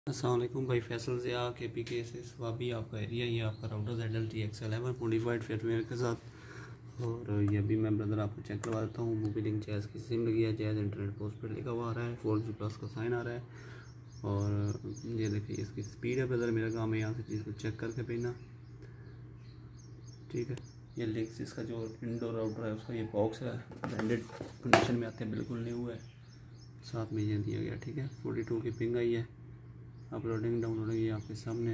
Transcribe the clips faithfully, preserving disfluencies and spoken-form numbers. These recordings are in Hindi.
अस्सलाम वालेकुम भाई, फैसल ज़िया के पी के से स्वाबी आपका एरिया, ये आपका router Z L T X eleven modified firmware के साथ। और ये भी मैं ब्रदर आपको चेक करवा देता हूँ। मूवी लिंक जैज़ की सिम लगी है, जैज़ इंटरनेट पोस्टपेड लिखा हुआ आ रहा है, फोर जी प्लस का साइन आ रहा है। और ये देखिए इसकी स्पीड है ब्रदर, मेरा काम है यहाँ से चीज़ को चेक करके भेजना, ठीक है। ये लिंक्स इसका जो इंडोर राउटर है उसका ये बॉक्स है, ब्रांडेड कंडीशन में आते हैं, बिल्कुल न्यू है, साथ में ये दिया गया, ठीक है। फोर्टी टू की पिंग आई है, अपलोडिंग डाउनलोडिंग ये आपके सामने।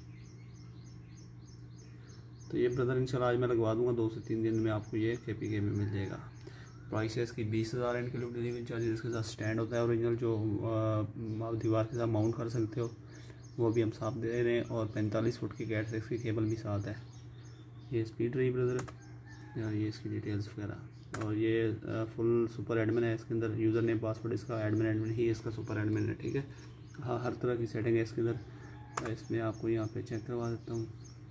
तो ये ब्रदर इंशाल्लाह आज मैं लगवा दूंगा, दो से तीन दिन में आपको ये के पी के में मिल जाएगा। प्राइस है इसकी बीस हज़ार इनक्लूड डिलीवरी चार्जेस। इसके साथ स्टैंड होता है ओरिजिनल, जो आप दीवार के साथ माउंट कर सकते हो, वो भी हम साथ दे रहे हैं। और पैंतालीस फुट की कैट सिक्स की केबल भी साथ है। ये स्पीड रही ब्रदर, यार ये इसकी डिटेल्स वगैरह। और ये फुल सुपर एडमिन है, इसके अंदर यूज़र नेम पासवर्ड इसका एडमिन एडमिन ही इसका सुपर एडमिन है, ठीक है। हाँ, हर तरह की सेटिंग है इसके अंदर। इसमें आपको यहाँ पे चेक करवा देता हूँ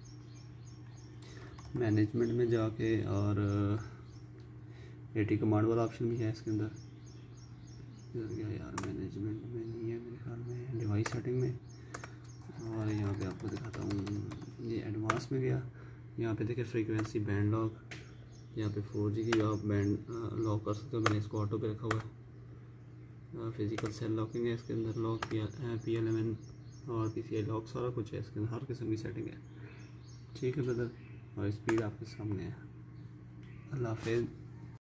मैनेजमेंट में जाके, और एटी कमांड वाला ऑप्शन भी है इसके अंदर। इधर गया यार, मैनेजमेंट में नहीं है मेरे ख्याल में, डिवाइस सेटिंग में। और यहाँ पे आपको दिखाता हूँ, ये एडवांस में गया, यहाँ पे देखिए फ्रीक्वेंसी बैंड लॉक, यहाँ पे फोर जी की आप बैंड लॉक कर सकते हो, मैंने इसको ऑटो पे रखा हुआ है। फिजिकल सेल लॉकिंग है इसके अंदर, लॉक किया पी एल एम एन और पी सी आई लॉक, सारा कुछ है इसके अंदर, हर किस्म की सेटिंग है, ठीक है ब्रदर। और स्पीड आपके सामने है। अल्लाह हाफ़िज़।